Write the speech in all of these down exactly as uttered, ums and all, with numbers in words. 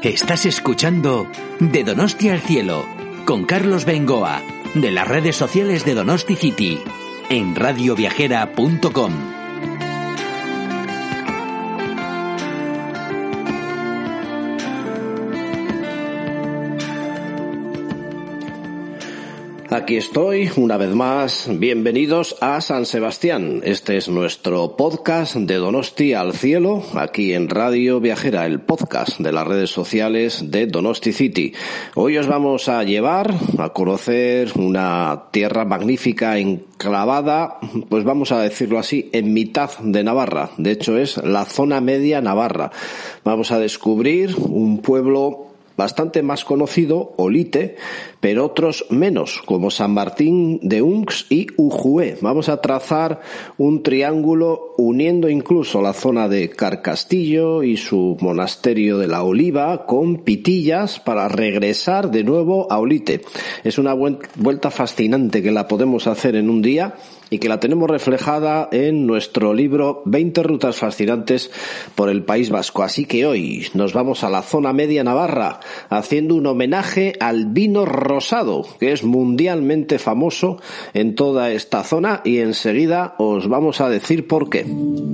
Estás escuchando De Donosti al Cielo con Carlos Bengoa de las redes sociales de Donosti City en radio viajera punto com. Aquí estoy, una vez más, bienvenidos a San Sebastián. Este es nuestro podcast de Donosti al Cielo, aquí en Radio Viajera, el podcast de las redes sociales de Donosti City. Hoy os vamos a llevar a conocer una tierra magnífica enclavada, pues vamos a decirlo así, en mitad de Navarra. De hecho es la zona media Navarra. Vamos a descubrir un pueblo bastante más conocido, Olite, pero otros menos, como San Martín de Unx y Ujué. Vamos a trazar un triángulo uniendo incluso la zona de Carcastillo y su monasterio de la Oliva con Pitillas para regresar de nuevo a Olite. Es una vuelta fascinante que la podemos hacer en un día y que la tenemos reflejada en nuestro libro veinte rutas fascinantes por el País Vasco. Así que hoy nos vamos a la zona media Navarra haciendo un homenaje al vino rosado, que es mundialmente famoso en toda esta zona, y enseguida os vamos a decir por qué.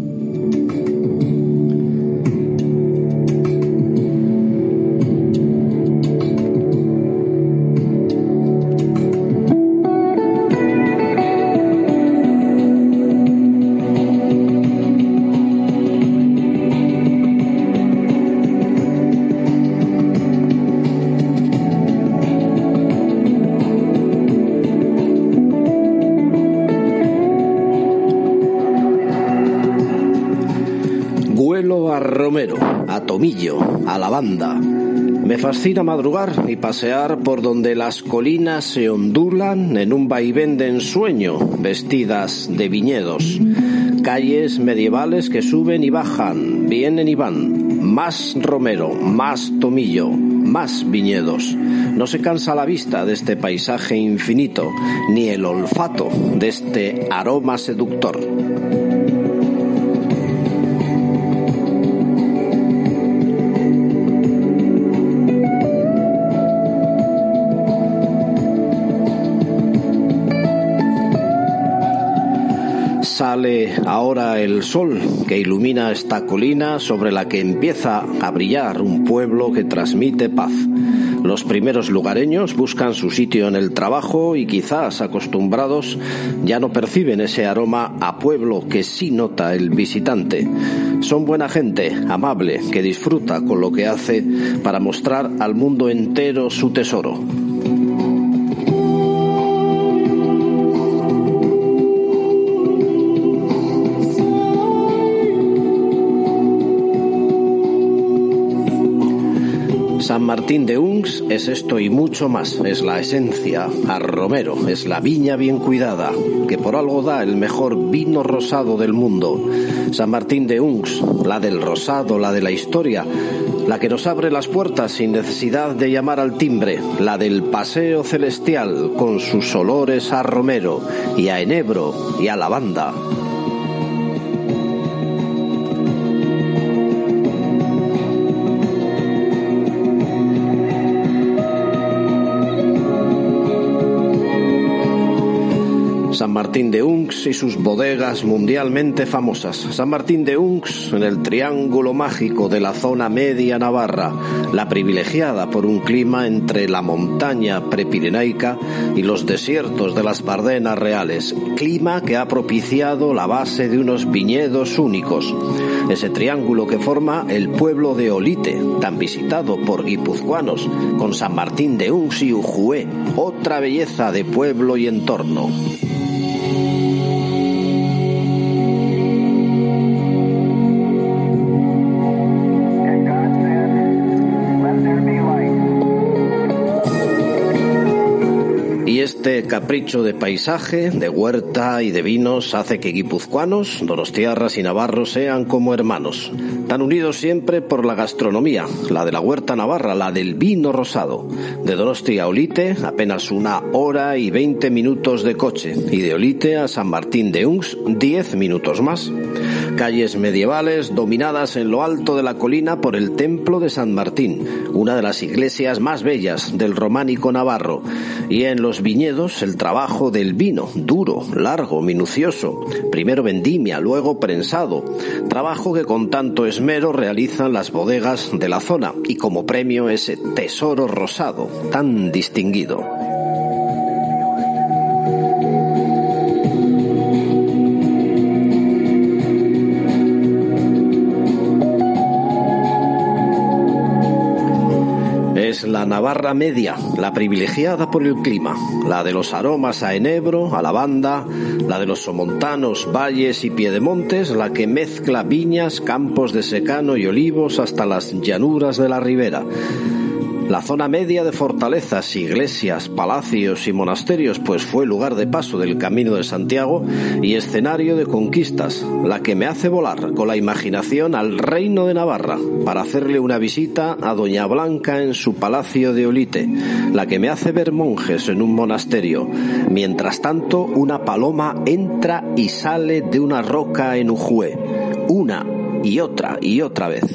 A romero, a tomillo, a lavanda. Me fascina madrugar y pasear por donde las colinas se ondulan en un vaivén de ensueño, vestidas de viñedos. Calles medievales que suben y bajan, vienen y van. Más romero, más tomillo, más viñedos. No se cansa la vista de este paisaje infinito, ni el olfato de este aroma seductor. Sale ahora el sol que ilumina esta colina sobre la que empieza a brillar un pueblo que transmite paz. Los primeros lugareños buscan su sitio en el trabajo y quizás acostumbrados ya no perciben ese aroma a pueblo que sí nota el visitante. Son buena gente, amable, que disfruta con lo que hace para mostrar al mundo entero su tesoro. San Martín de Unx es esto y mucho más, es la esencia, a romero, es la viña bien cuidada, que por algo da el mejor vino rosado del mundo. San Martín de Unx, la del rosado, la de la historia, la que nos abre las puertas sin necesidad de llamar al timbre, la del paseo celestial con sus olores a romero y a enebro y a lavanda. San Martín de Unx y sus bodegas mundialmente famosas. San Martín de Unx en el triángulo mágico de la zona media Navarra, la privilegiada por un clima entre la montaña prepirenaica y los desiertos de las Bardenas reales, clima que ha propiciado la base de unos viñedos únicos. Ese triángulo que forma el pueblo de Olite, tan visitado por guipuzcoanos, con San Martín de Unx y Ujué, otra belleza de pueblo y entorno. Este capricho de paisaje, de huerta y de vinos hace que guipuzcoanos, donostiarras y navarros sean como hermanos, tan unidos siempre por la gastronomía, la de la huerta navarra, la del vino rosado. De Donosti a Olite, apenas una hora y veinte minutos de coche, y de Olite a San Martín de Unx, diez minutos más. calles medievales dominadas en lo alto de la colina por el templo de San Martín, una de las iglesias más bellas del románico navarro, y en los viñedos el trabajo del vino, duro, largo, minucioso, primero vendimia, luego prensado, trabajo que con tanto esmero realizan las bodegas de la zona, y como premio ese tesoro rosado tan distinguido. Es la Navarra media, la privilegiada por el clima, la de los aromas a enebro, a lavanda, la de los somontanos, valles y piedemontes, la que mezcla viñas, campos de secano y olivos hasta las llanuras de la ribera. La zona media de fortalezas, iglesias, palacios y monasterios, pues fue lugar de paso del Camino de Santiago y escenario de conquistas, la que me hace volar con la imaginación al Reino de Navarra para hacerle una visita a Doña Blanca en su palacio de Olite, la que me hace ver monjes en un monasterio. Mientras tanto, una paloma entra y sale de una roca en Ujué, una y otra y otra vez.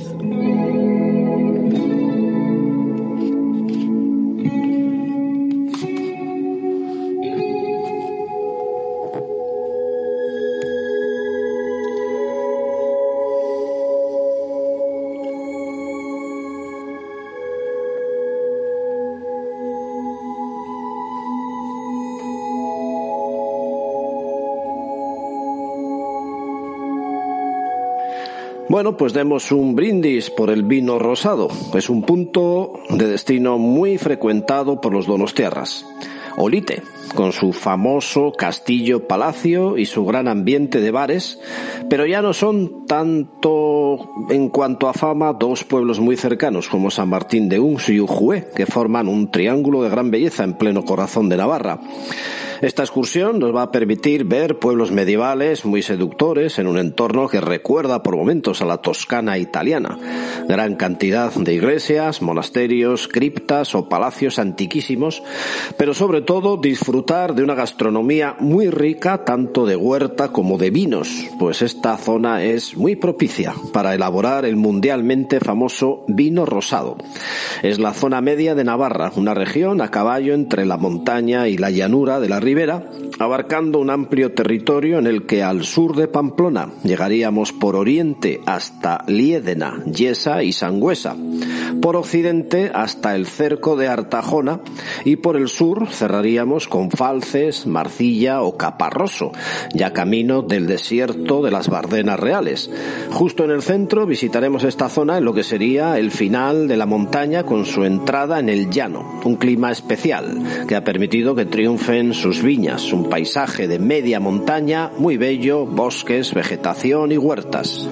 Bueno, pues demos un brindis por el vino rosado. Es un punto de destino muy frecuentado por los donostiarras. Olite, con su famoso castillo-palacio y su gran ambiente de bares, pero ya no son tanto en cuanto a fama dos pueblos muy cercanos como San Martín de Uns y Ujué, que forman un triángulo de gran belleza en pleno corazón de Navarra. Esta excursión nos va a permitir ver pueblos medievales muy seductores en un entorno que recuerda por momentos a la Toscana italiana. Gran cantidad de iglesias, monasterios, criptas o palacios antiquísimos, pero sobre todo disfrutar de una gastronomía muy rica tanto de huerta como de vinos, pues esta zona es muy propicia para elaborar el mundialmente famoso vino rosado. Es la zona media de Navarra, una región a caballo entre la montaña y la llanura de la ribera, abarcando un amplio territorio en el que al sur de Pamplona llegaríamos por oriente hasta Liédena, Yesa y Sangüesa, por occidente hasta el cerco de Artajona y por el sur cerraríamos con Falces, Marcilla o Caparroso, ya camino del desierto de las Bardenas Reales. Justo en el centro visitaremos esta zona en lo que sería el final de la montaña con su entrada en el llano, un clima especial que ha permitido que triunfen sus viñas, un paisaje de media montaña muy bello, bosques, vegetación y huertas.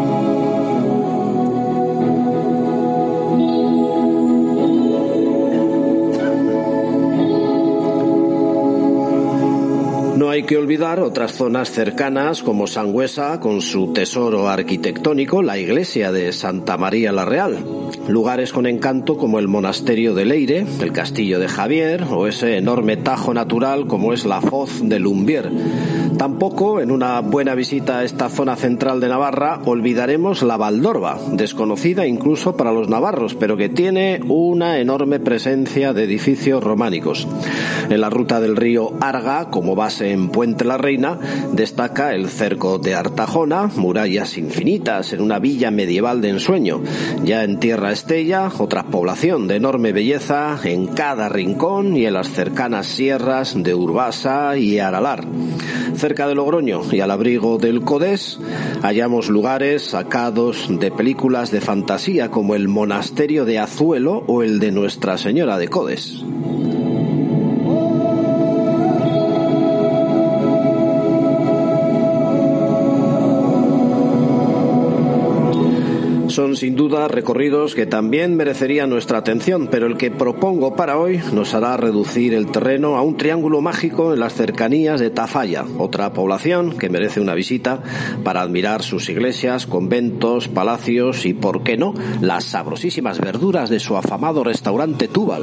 No hay que olvidar otras zonas cercanas como Sangüesa con su tesoro arquitectónico, la iglesia de Santa María la Real, lugares con encanto como el monasterio de Leire, el castillo de Javier o ese enorme tajo natural como es la Foz de Lumbier. Tampoco, en una buena visita a esta zona central de Navarra, olvidaremos la Valdorba, desconocida incluso para los navarros, pero que tiene una enorme presencia de edificios románicos. En la ruta del río Arga, como base en Puente la Reina, destaca el cerco de Artajona, murallas infinitas en una villa medieval de ensueño. Ya en Tierra Estella, otra población de enorme belleza en cada rincón y en las cercanas sierras de Urbasa y Aralar. Cerca de Logroño y al abrigo del Codés hallamos lugares sacados de películas de fantasía como el monasterio de Azuelo o el de Nuestra Señora de Codes. Son sin duda recorridos que también merecerían nuestra atención, pero el que propongo para hoy nos hará reducir el terreno a un triángulo mágico en las cercanías de Tafalla, otra población que merece una visita para admirar sus iglesias, conventos, palacios y, por qué no, las sabrosísimas verduras de su afamado restaurante Túbal.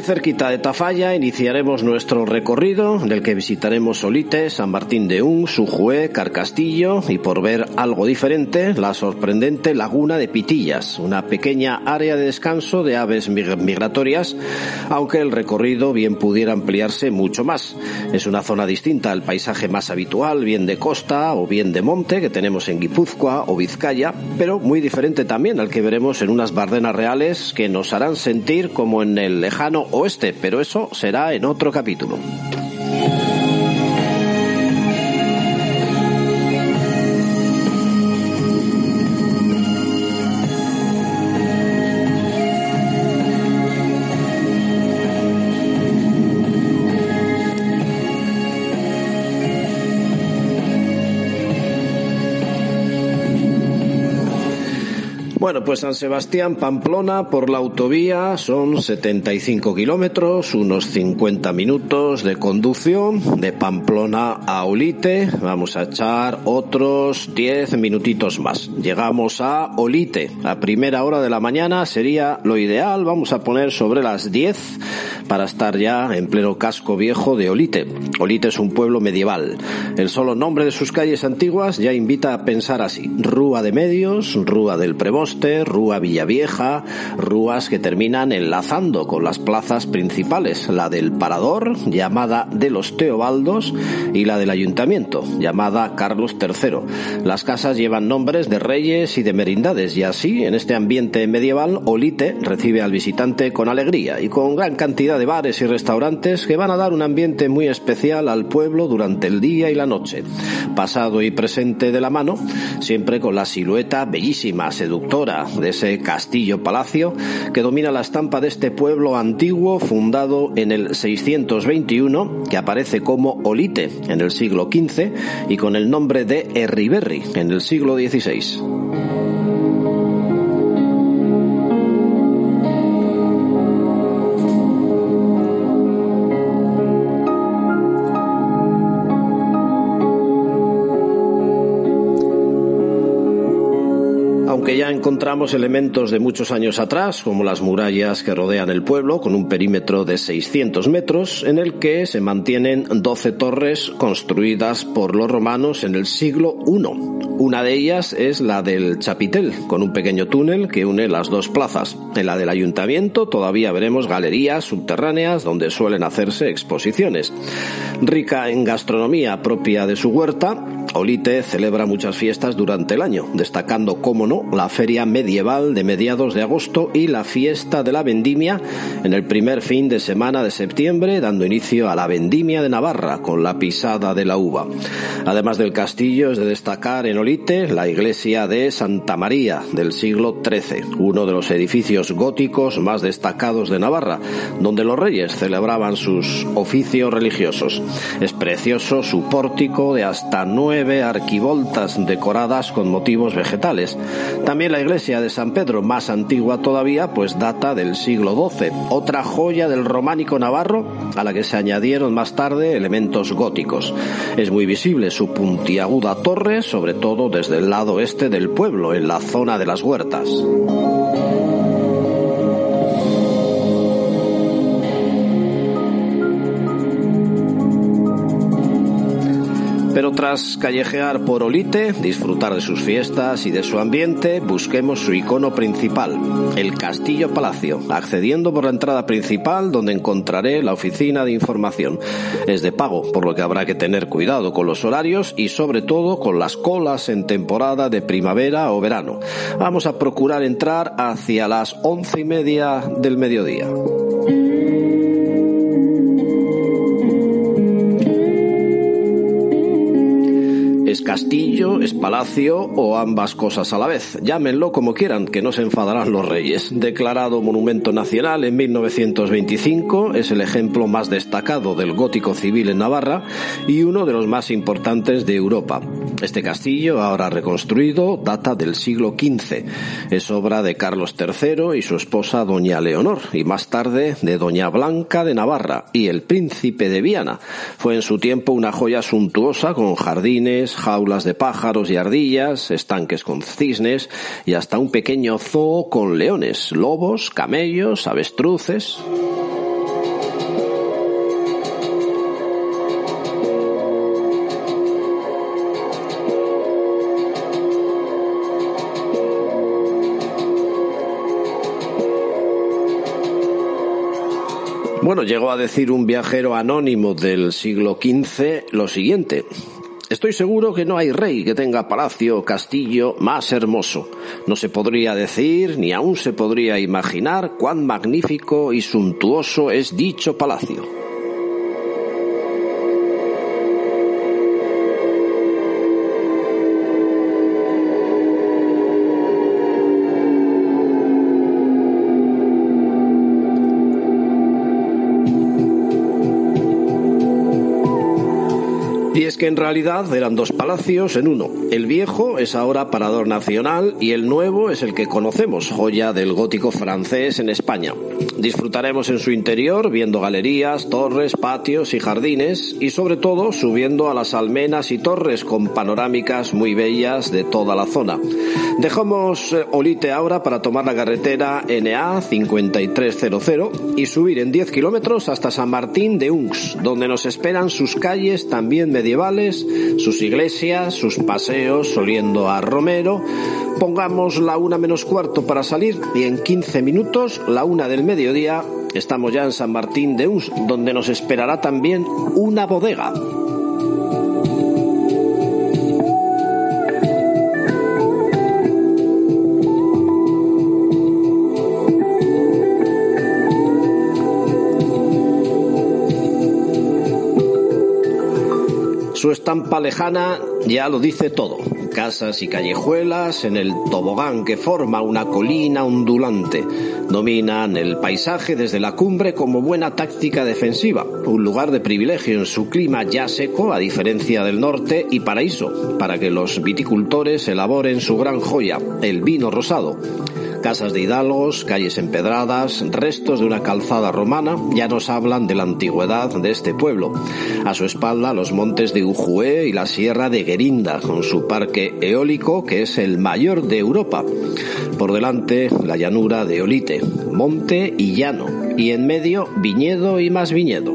muy cerquita de Tafalla iniciaremos nuestro recorrido, en el que visitaremos Olite, San Martín de Un, Sujué, Carcastillo y, por ver algo diferente, la sorprendente Laguna de Pitillas, una pequeña área de descanso de aves migratorias, aunque el recorrido bien pudiera ampliarse mucho más. Es una zona distinta al paisaje más habitual, bien de costa o bien de monte, que tenemos en Guipúzcoa o Vizcaya, pero muy diferente también al que veremos en unas bardenas reales que nos harán sentir como en el lejano oeste, pero eso será en otro capítulo. Bueno, pues San Sebastián, Pamplona, por la autovía son setenta y cinco kilómetros, unos cincuenta minutos de conducción. De Pamplona a Olite vamos a echar otros diez minutitos más. Llegamos a Olite a primera hora de la mañana, sería lo ideal. Vamos a poner sobre las diez para estar ya en pleno casco viejo de Olite. Olite es un pueblo medieval. El solo nombre de sus calles antiguas ya invita a pensar así: Rúa de Medios, Rúa del Preboste, Rúa Villavieja, rúas que terminan enlazando con las plazas principales, la del Parador, llamada de los Teobaldos, y la del Ayuntamiento, llamada Carlos tercero. Las casas llevan nombres de reyes y de merindades, y así, en este ambiente medieval, Olite recibe al visitante con alegría y con gran cantidad de bares y restaurantes que van a dar un ambiente muy especial al pueblo durante el día y la noche, pasado y presente de la mano, siempre con la silueta bellísima, seductora de ese castillo-palacio que domina la estampa de este pueblo antiguo fundado en el seiscientos veintiuno, que aparece como Olite en el siglo quince y con el nombre de Erriberri en el siglo dieciséis. Aunque ya encontramos elementos de muchos años atrás, como las murallas que rodean el pueblo, con un perímetro de seiscientos metros, en el que se mantienen doce torres construidas por los romanos en el siglo primero. Una de ellas es la del Chapitel, con un pequeño túnel que une las dos plazas. En la del Ayuntamiento todavía veremos galerías subterráneas donde suelen hacerse exposiciones. Rica en gastronomía propia de su huerta, Olite celebra muchas fiestas durante el año, destacando, cómo no, la feria medieval de mediados de agosto y la fiesta de la vendimia en el primer fin de semana de septiembre, dando inicio a la vendimia de Navarra con la pisada de la uva. Además del castillo, es de destacar en Olite la iglesia de Santa María del siglo trece, uno de los edificios góticos más destacados de Navarra, donde los reyes celebraban sus oficios religiosos. Es precioso su pórtico de hasta nueve arquivoltas decoradas con motivos vegetales. También la iglesia de San Pedro, más antigua todavía, pues data del siglo doce, otra joya del románico navarro a la que se añadieron más tarde elementos góticos. Es muy visible su puntiaguda torre, sobre todo desde el lado este del pueblo, en la zona de las huertas. Pero tras callejear por Olite, disfrutar de sus fiestas y de su ambiente, busquemos su icono principal, el Castillo Palacio, accediendo por la entrada principal, donde encontraré la oficina de información. Es de pago, por lo que habrá que tener cuidado con los horarios y sobre todo con las colas en temporada de primavera o verano. Vamos a procurar entrar hacia las once y media del mediodía. Es castillo, es palacio o ambas cosas a la vez. Llámenlo como quieran, que no se enfadarán los reyes. Declarado Monumento Nacional en mil novecientos veinticinco, es el ejemplo más destacado del gótico civil en Navarra y uno de los más importantes de Europa. Este castillo, ahora reconstruido, data del siglo quince. Es obra de Carlos tercero y su esposa doña Leonor, y más tarde de doña Blanca de Navarra y el príncipe de Viana. Fue en su tiempo una joya suntuosa con jardines, jaulas de pájaros y ardillas, estanques con cisnes y hasta un pequeño zoo con leones, lobos, camellos, avestruces. Bueno, llegó a decir un viajero anónimo del siglo quince lo siguiente: estoy seguro que no hay rey que tenga palacio o castillo más hermoso. No se podría decir, ni aún se podría imaginar, cuán magnífico y suntuoso es dicho palacio. Y es que en realidad eran dos palacios en uno. El viejo es ahora parador nacional y el nuevo es el que conocemos, joya del gótico francés en España. Disfrutaremos en su interior viendo galerías, torres, patios y jardines y sobre todo subiendo a las almenas y torres con panorámicas muy bellas de toda la zona. Dejamos Olite ahora para tomar la carretera N A cincuenta y tres cero cero y subir en diez kilómetros hasta San Martín de Uns, donde nos esperan sus calles también medievales, sus iglesias, sus paseos oliendo a romero. Pongamos la una menos cuarto para salir y en quince minutos, la una del mediodía, estamos ya en San Martín de Uns, donde nos esperará también una bodega. Su estampa lejana ya lo dice todo. Casas y callejuelas en el tobogán que forma una colina ondulante. Dominan el paisaje desde la cumbre como buena táctica defensiva. Un lugar de privilegio en su clima ya seco, a diferencia del norte, y paraíso, para que los viticultores elaboren su gran joya, el vino rosado. Casas de hidalgos, calles empedradas, restos de una calzada romana ya nos hablan de la antigüedad de este pueblo. A su espalda los montes de Ujué y la sierra de Guerinda, con su parque eólico que es el mayor de Europa. Por delante la llanura de Olite, monte y llano, y en medio viñedo y más viñedo.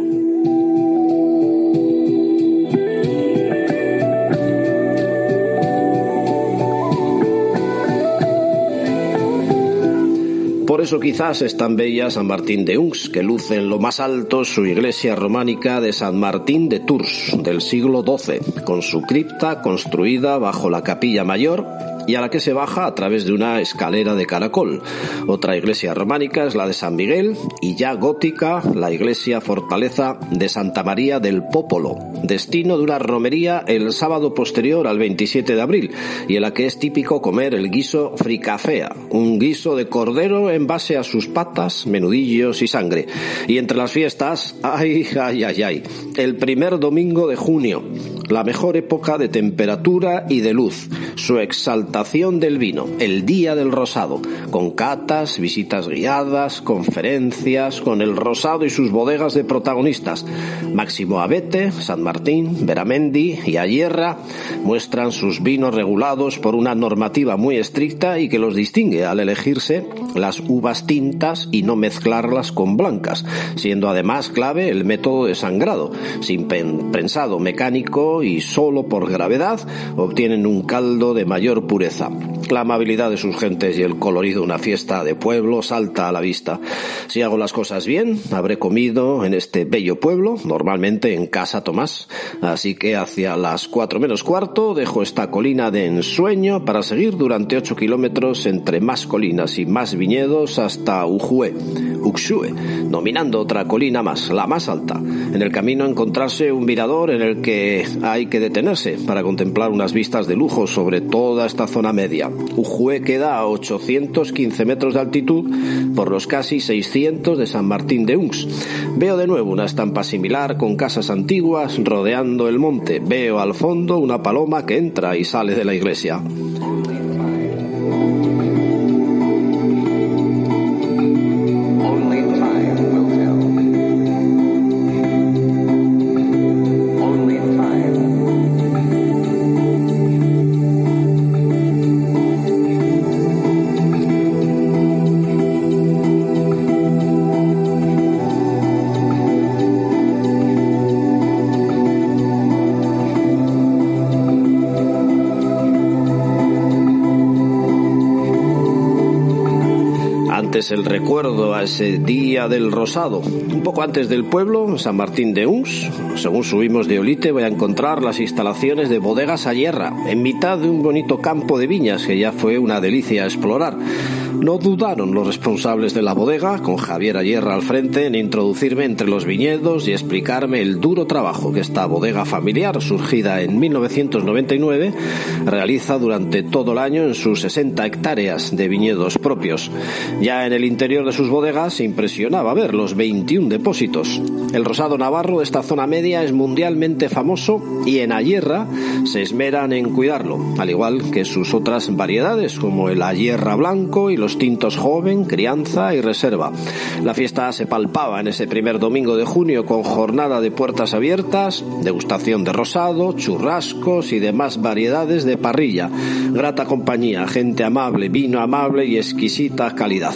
Por eso quizás es tan bella San Martín de Uns, que luce en lo más alto su iglesia románica de San Martín de Tours, del siglo doce, con su cripta construida bajo la capilla mayor y a la que se baja a través de una escalera de caracol. Otra iglesia románica es la de San Miguel y ya gótica la iglesia fortaleza de Santa María del Popolo, destino de una romería el sábado posterior al veintisiete de abril y en la que es típico comer el guiso fricafea, un guiso de cordero en base a sus patas, menudillos y sangre. Y entre las fiestas, ay, ay, ay, ay, el primer domingo de junio, la mejor época de temperatura y de luz, su exaltación del vino, el día del rosado, con catas, visitas guiadas, conferencias, con el rosado y sus bodegas de protagonistas. Máximo Abete, San Martín, Beramendi y Ayerra muestran sus vinos regulados por una normativa muy estricta y que los distingue al elegirse las uvas tintas y no mezclarlas con blancas, siendo además clave el método de sangrado. Sin prensado mecánico y solo por gravedad obtienen un caldo de mayor pureza. La amabilidad de sus gentes y el colorido de una fiesta de pueblo salta a la vista. Si hago las cosas bien, habré comido en este bello pueblo, normalmente en Casa Tomás. Así que hacia las cuatro menos cuarto dejo esta colina de ensueño para seguir durante ocho kilómetros entre más colinas y más viñedos hasta Ujué, Uxue, dominando otra colina más, la más alta. En el camino encontrarse un mirador en el que hay que detenerse para contemplar unas vistas de lujo sobre toda esta zona media. Ujué queda a ochocientos quince metros de altitud por los casi seiscientos de San Martín de Uns. Veo de nuevo una estampa similar con casas antiguas rodeando el monte. Veo al fondo una paloma que entra y sale de la iglesia. presentes el recuerdo a ese día del rosado. Un poco antes del pueblo, San Martín de Uns, según subimos de Olite, voy a encontrar las instalaciones de Bodegas Ayerra, en mitad de un bonito campo de viñas que ya fue una delicia explorar. No dudaron los responsables de la bodega, con Javier Ayerra al frente, en introducirme entre los viñedos y explicarme el duro trabajo que esta bodega familiar, surgida en mil novecientos noventa y nueve, realiza durante todo el año en sus sesenta hectáreas de viñedos propios. Ya en el interior de sus bodegas impresionaba ver los veintiún depósitos. El rosado navarro de esta zona media es mundialmente famoso y en Ayerra se esmeran en cuidarlo, al igual que sus otras variedades como el Ayerra blanco y los tintos joven, crianza y reserva. La fiesta se palpaba en ese primer domingo de junio con jornada de puertas abiertas, degustación de rosado, churrascos y demás variedades de parrilla. Grata compañía, gente amable, vino amable y exquisita calidad.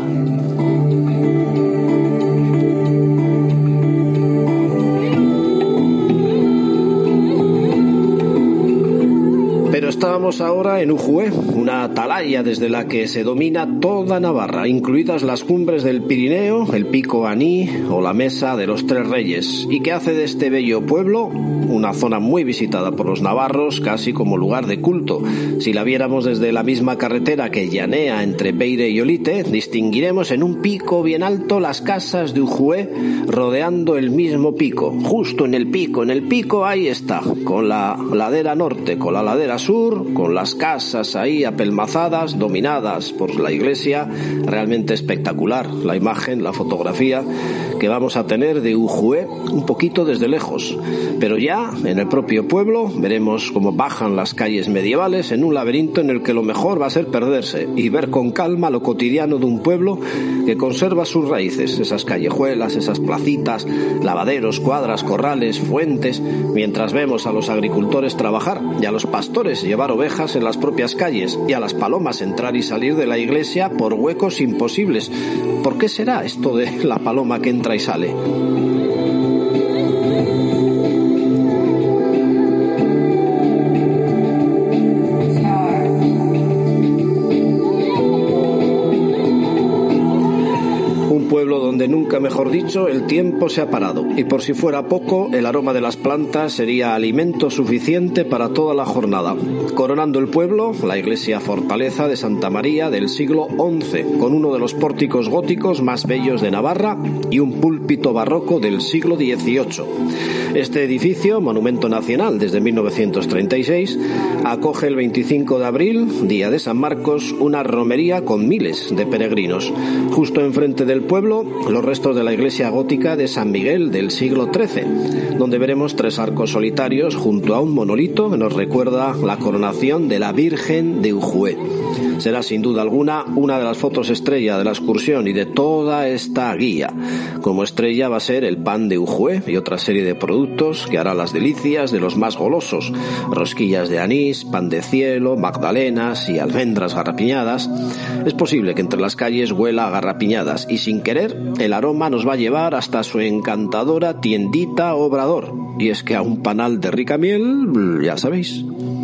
Pero estábamos ahora en Ujué, una atalaya desde la que se domina toda Navarra, incluidas las cumbres del Pirineo, el Pico Aní o la Mesa de los Tres Reyes, y que hace de este bello pueblo una zona muy visitada por los navarros, casi como lugar de culto. Si la viéramos desde la misma carretera que llanea entre Beire y Olite, distinguiremos en un pico bien alto las casas de Ujué rodeando el mismo pico. Justo en el pico, en el pico ahí está, con la ladera norte, con la ladera sur, con las casas ahí apelmazadas, dominadas por la iglesia. Realmente espectacular la imagen, la fotografía que vamos a tener de Ujué un poquito desde lejos. Pero ya en el propio pueblo veremos cómo bajan las calles medievales en un laberinto en el que lo mejor va a ser perderse y ver con calma lo cotidiano de un pueblo que conserva sus raíces, esas callejuelas, esas placitas, lavaderos, cuadras, corrales, fuentes, mientras vemos a los agricultores trabajar y a los pastores llevar ovejas en las propias calles y a las palomas entrar y salir de la iglesia por huecos imposibles. ¿Por qué será esto de la paloma que entra y sale? Pueblo donde nunca, mejor dicho, el tiempo se ha parado, y por si fuera poco, el aroma de las plantas sería alimento suficiente para toda la jornada. Coronando el pueblo, la iglesia fortaleza de Santa María del siglo once, con uno de los pórticos góticos más bellos de Navarra y un púlpito barroco del siglo dieciocho. Este edificio, monumento nacional desde mil novecientos treinta y seis, acoge el veinticinco de abril, día de San Marcos, una romería con miles de peregrinos. Justo enfrente del pueblo, los restos de la iglesia gótica de San Miguel del siglo trece, donde veremos tres arcos solitarios junto a un monolito que nos recuerda la coronación de la Virgen de Ujué. Será sin duda alguna una de las fotos estrella de la excursión y de toda esta guía. Como estrella va a ser el pan de Ujué y otra serie de productos que hará las delicias de los más golosos: rosquillas de anís, pan de cielo, magdalenas y almendras garrapiñadas. Es posible que entre las calles huela a garrapiñadas y sin querer el aroma nos va a llevar hasta su encantadora tiendita Obrador. Y es que a un panal de rica miel, ya sabéis.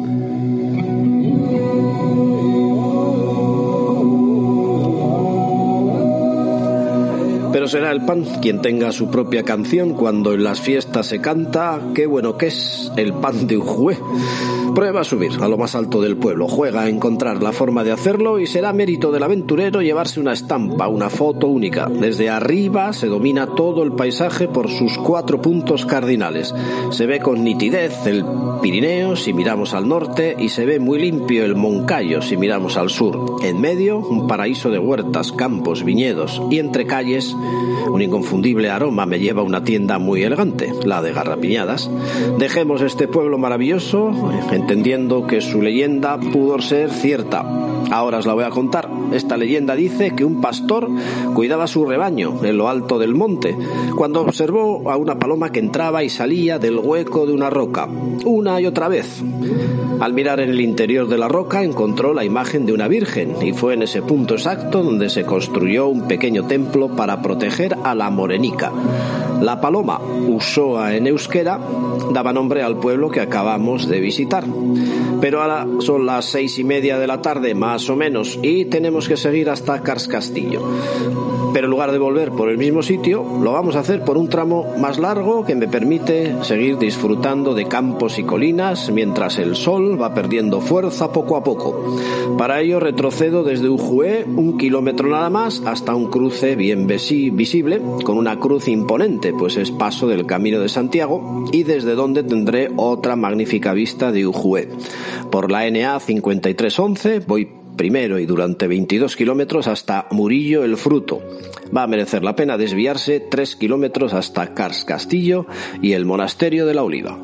Pero será el pan quien tenga su propia canción cuando en las fiestas se canta qué bueno que es el pan de Ujué. Prueba a subir a lo más alto del pueblo, juega a encontrar la forma de hacerlo y será mérito del aventurero llevarse una estampa, una foto única. Desde arriba se domina todo el paisaje por sus cuatro puntos cardinales. Se ve con nitidez el Pirineo si miramos al norte y se ve muy limpio el Moncayo si miramos al sur. En medio, un paraíso de huertas, campos, viñedos y entre calles, un inconfundible aroma me lleva a una tienda muy elegante, la de Garrapiñadas. Dejemos este pueblo maravilloso, entendiendo que su leyenda pudo ser cierta. Ahora os la voy a contar. Esta leyenda dice que un pastor cuidaba su rebaño en lo alto del monte, cuando observó a una paloma que entraba y salía del hueco de una roca, una y otra vez. Al mirar en el interior de la roca encontró la imagen de una virgen, y fue en ese punto exacto donde se construyó un pequeño templo para proteger a la morenica. La Paloma, Usoa en euskera, daba nombre al pueblo que acabamos de visitar. Pero ahora son las seis y media de la tarde, más o menos, y tenemos que seguir hasta Carscastillo. Pero en lugar de volver por el mismo sitio, lo vamos a hacer por un tramo más largo que me permite seguir disfrutando de campos y colinas mientras el sol va perdiendo fuerza poco a poco. Para ello retrocedo desde Ujué un kilómetro nada más hasta un cruce bien visible con una cruz imponente, pues es paso del Camino de Santiago, y desde donde tendré otra magnífica vista de Ujué. Por la N A cincuenta y tres once voy primero y durante veintidós kilómetros hasta Murillo el Fruto. Va a merecer la pena desviarse tres kilómetros hasta Carscastillo y el Monasterio de la Oliva.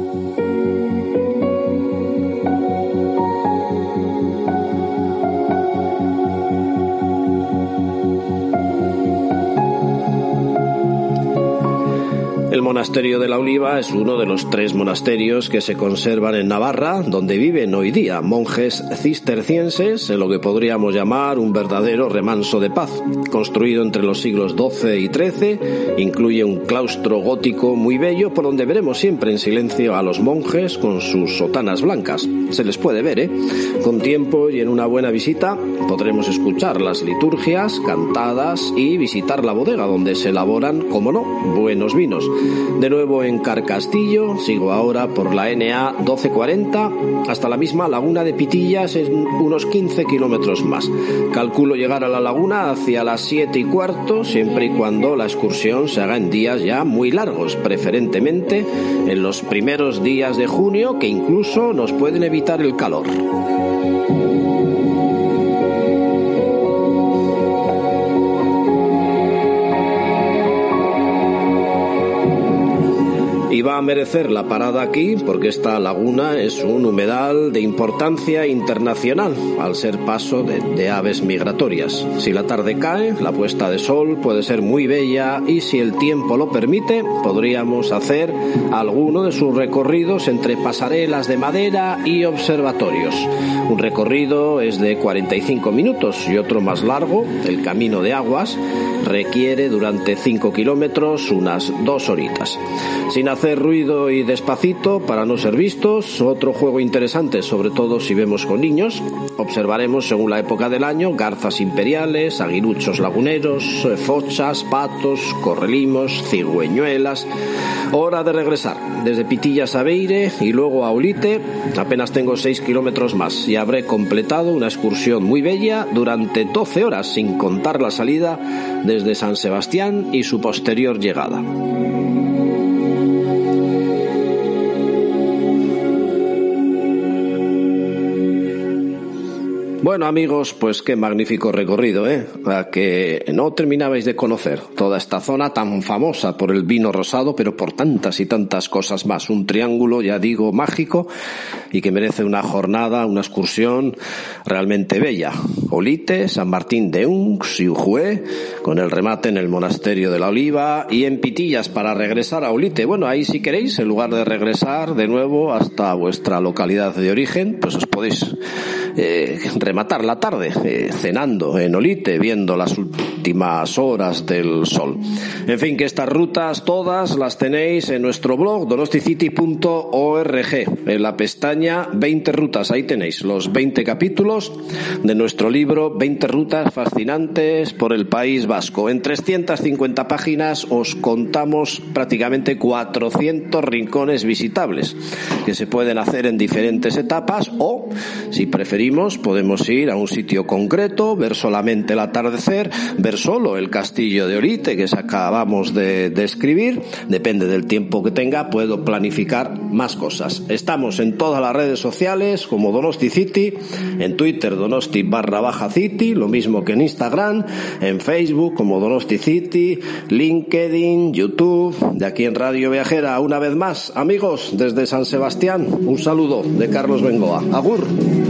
El Monasterio de la Oliva es uno de los tres monasterios que se conservan en Navarra, donde viven hoy día monjes cistercienses en lo que podríamos llamar un verdadero remanso de paz. Construido entre los siglos doce y trece, incluye un claustro gótico muy bello por donde veremos siempre en silencio a los monjes con sus sotanas blancas. Se les puede ver, ¿eh? Con tiempo y en una buena visita podremos escuchar las liturgias cantadas y visitar la bodega donde se elaboran, como no, buenos vinos. De nuevo en Carscastillo, sigo ahora por la N A doce cuarenta hasta la misma laguna de Pitillas en unos quince kilómetros más. Calculo llegar a la laguna hacia las siete y cuarto, siempre y cuando la excursión se haga en días ya muy largos, preferentemente en los primeros días de junio, que incluso nos pueden evitar el calor. Y va a merecer la parada aquí porque esta laguna es un humedal de importancia internacional al ser paso de, de aves migratorias. Si la tarde cae, la puesta de sol puede ser muy bella y si el tiempo lo permite, podríamos hacer alguno de sus recorridos entre pasarelas de madera y observatorios. Un recorrido es de cuarenta y cinco minutos y otro más largo, el Camino de Aguas, requiere durante cinco kilómetros unas dos horitas. Sin hacer ruido y despacito para no ser vistos, otro juego interesante, sobre todo si vemos con niños, observaremos según la época del año garzas imperiales, aguiluchos laguneros, fochas, patos, correlimos, cigüeñuelas. Hora de regresar, desde Pitillas a Beire y luego a Olite, apenas tengo seis kilómetros más y habré completado una excursión muy bella durante doce horas, sin contar la salida desde San Sebastián y su posterior llegada. Bueno, amigos, pues qué magnífico recorrido, ¿eh? A que no terminabais de conocer toda esta zona tan famosa por el vino rosado, pero por tantas y tantas cosas más. Un triángulo, ya digo, mágico y que merece una jornada, una excursión realmente bella. Olite, San Martín de Unx y Ujué, con el remate en el Monasterio de la Oliva y en Pitillas para regresar a Olite. Bueno, ahí si queréis, en lugar de regresar de nuevo hasta vuestra localidad de origen, pues os podéis eh, rematar la tarde eh, cenando en Olite, viendo las últimas horas del sol. En fin, que estas rutas todas las tenéis en nuestro blog donosticity punto org, en la pestaña veinte rutas. Ahí tenéis los veinte capítulos de nuestro libro veinte rutas fascinantes por el País Vasco. En trescientas cincuenta páginas os contamos prácticamente cuatrocientos rincones visitables que se pueden hacer en diferentes etapas o, si preferimos, podemos ir a un sitio concreto, ver solamente el atardecer, ver solo el castillo de Olite que acabamos de describir. Depende del tiempo que tenga, puedo planificar más cosas. Estamos en todas las redes sociales como Donosti City, en Twitter Donosti barra baja City, lo mismo que en Instagram, en Facebook como Donosti City, LinkedIn, YouTube, de aquí en Radio Viajera. Una vez más, amigos, desde San Sebastián, un saludo de Carlos Bengoa. Agur.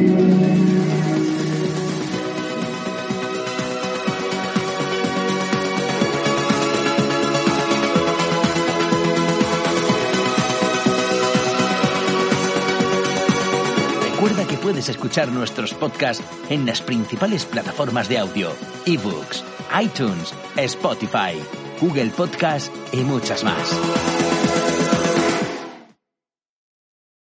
Recuerda que puedes escuchar nuestros podcasts en las principales plataformas de audio, eBooks, iTunes, Spotify. Google Podcast y muchas más.